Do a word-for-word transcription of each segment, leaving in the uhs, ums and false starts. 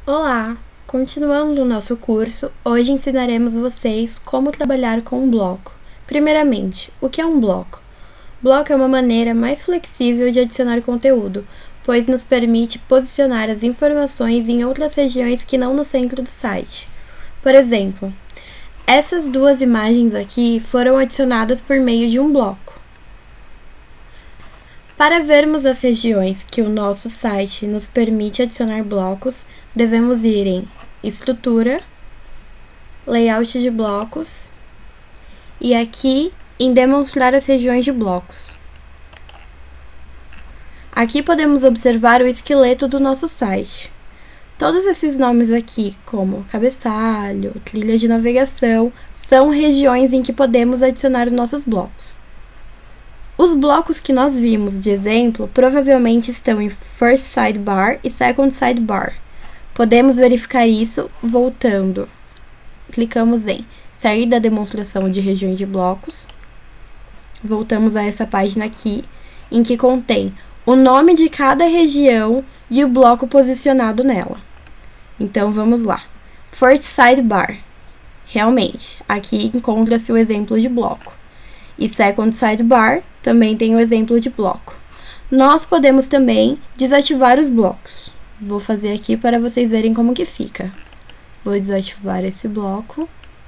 Olá! Continuando o nosso curso, hoje ensinaremos vocês como trabalhar com um bloco. Primeiramente, o que é um bloco? Bloco é uma maneira mais flexível de adicionar conteúdo, pois nos permite posicionar as informações em outras regiões que não no centro do site. Por exemplo, essas duas imagens aqui foram adicionadas por meio de um bloco. Para vermos as regiões que o nosso site nos permite adicionar blocos, devemos ir em Estrutura, Layout de blocos e aqui em Demonstrar as regiões de blocos. Aqui podemos observar o esqueleto do nosso site. Todos esses nomes aqui, como cabeçalho, trilha de navegação, são regiões em que podemos adicionar os nossos blocos. Os blocos que nós vimos de exemplo provavelmente estão em First Sidebar e Second Sidebar. Podemos verificar isso voltando. Clicamos em Sair da demonstração de regiões de blocos. Voltamos a essa página aqui, em que contém o nome de cada região e o bloco posicionado nela. Então, vamos lá. First Sidebar. Realmente, aqui encontra-se o exemplo de bloco. E Second Sidebar também tem o exemplo de bloco. Nós podemos também desativar os blocos. Vou fazer aqui para vocês verem como que fica. Vou desativar esse bloco.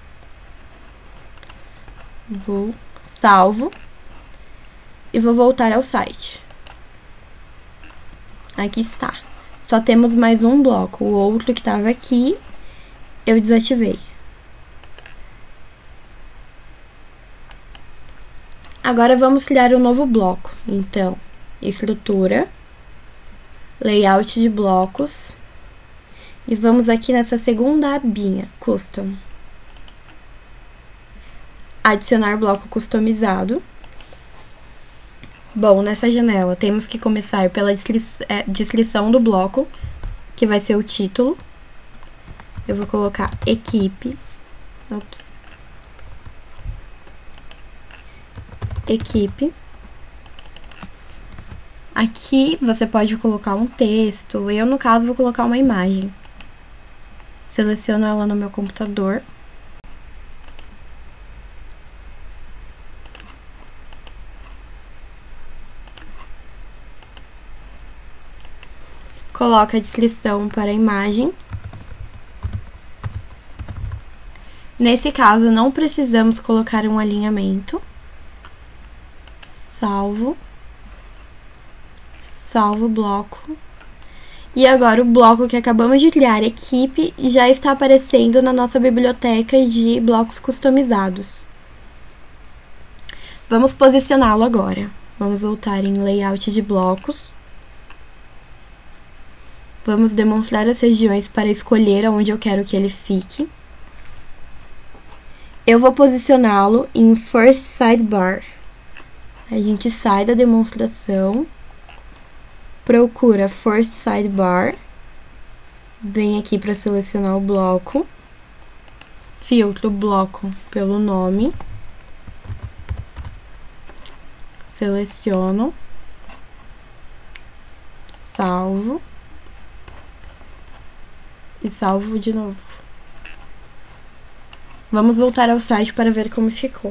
Vou salvo. E vou voltar ao site. Aqui está. Só temos mais um bloco. O outro que estava aqui, eu desativei. Agora vamos criar um novo bloco. Então, estrutura, layout de blocos, e vamos aqui nessa segunda abinha, custom. Adicionar bloco customizado. Bom, nessa janela temos que começar pela descrição do bloco, que vai ser o título. Eu vou colocar equipe. Ops. Equipe. Aqui você pode colocar um texto, eu no caso vou colocar uma imagem. Seleciono ela no meu computador. Coloco a descrição para a imagem. Nesse caso, não precisamos colocar um alinhamento. Salvo. Salvo o bloco. E agora o bloco que acabamos de criar, equipe, já está aparecendo na nossa biblioteca de blocos customizados. Vamos posicioná-lo agora. Vamos voltar em layout de blocos. Vamos demonstrar as regiões para escolher onde eu quero que ele fique. Eu vou posicioná-lo em First Sidebar. A gente sai da demonstração, procura First Sidebar, vem aqui para selecionar o bloco, filtro o bloco pelo nome, seleciono, salvo e salvo de novo. Vamos voltar ao site para ver como ficou.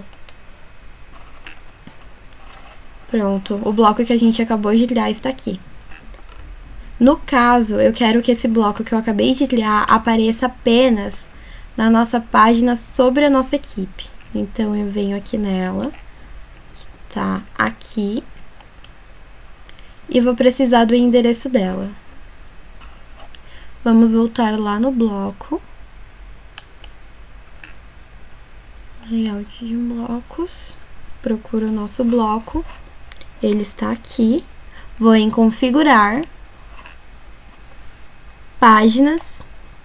Pronto, o bloco que a gente acabou de criar está aqui. No caso, eu quero que esse bloco que eu acabei de criar apareça apenas na nossa página sobre a nossa equipe. Então, eu venho aqui nela, tá aqui, e vou precisar do endereço dela. Vamos voltar lá no bloco. Layout de blocos. Procuro o nosso bloco. Ele está aqui. Vou em configurar, páginas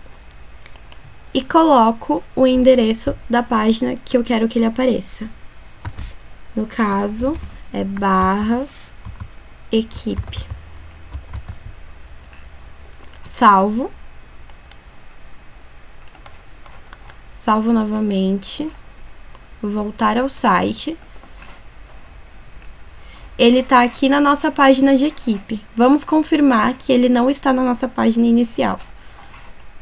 e coloco o endereço da página que eu quero que ele apareça. No caso, é barra equipe. Salvo. Salvo novamente. Vou voltar ao site. Ele tá aqui na nossa página de equipe. Vamos confirmar que ele não está na nossa página inicial.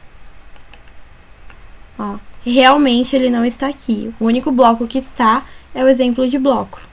Ó, realmente ele não está aqui. O único bloco que está é o exemplo de bloco.